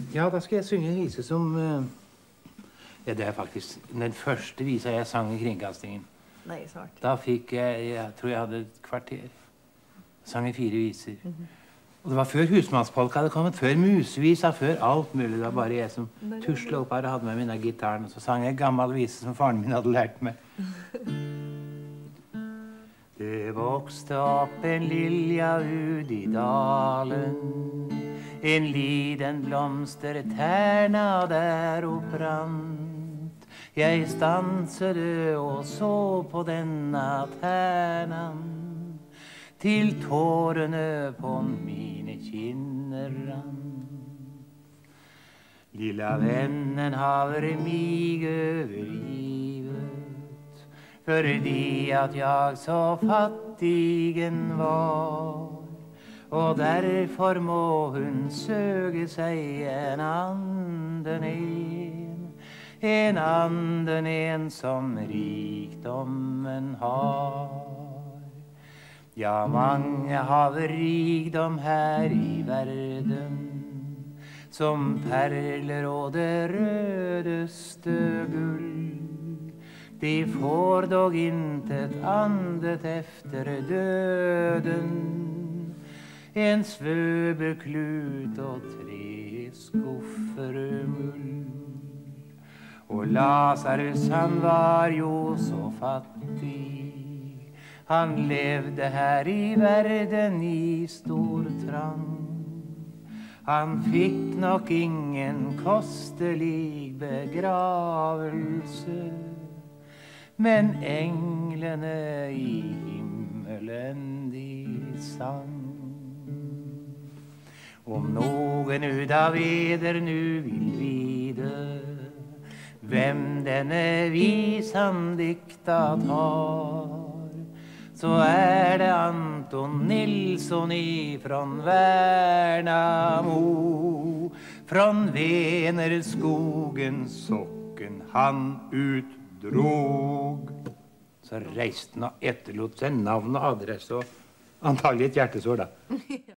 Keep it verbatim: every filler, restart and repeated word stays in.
Ja, da skal jeg synge en vise som uh, ja, det er faktisk den første visa jeg sang i kringkastingen. Nei, svart. Da fikk jeg, jeg tror jeg hadde et kvarter. Sang i fire viser. Mm -hmm. Og det var før Husmannspolka hadde kommet, før Musevisa, før alt mulig. Det var bare jeg som tuslet opp her og hadde med min der gitaren. Og så sang jeg en gammel vise som faren min hadde lært meg. Det vokste opp en lilja ut i dalen, en liten blomster tærna der opprant. Jeg stansede og så på denne tærnan, til tårene på mine kinner rant. Lilla vennen har mig overgivet, fordi at jeg så fattigen var, og derfor må hun søge seg en anden en, en anden en som rikdommen har. Ja, mange har rikdom her i verden, som perler og det rødeste gull. De får dog intet andet efter døden, en svøbeklut og tre skuffer mull. Og Lazarus, han var jo så fattig, han levde her i verden i stor trang. Han fikk nok ingen kostelig begravelse, men englene i himmelen de sang. Om noen ut av eder nu vil vide hvem denne visan diktat har, så er det Anton Nilsson ifrån Värnamo. Från Venerskogen socken han utdrog. Så reiste han og etterlot seg navn og adresse og antagelig et hjertesår da.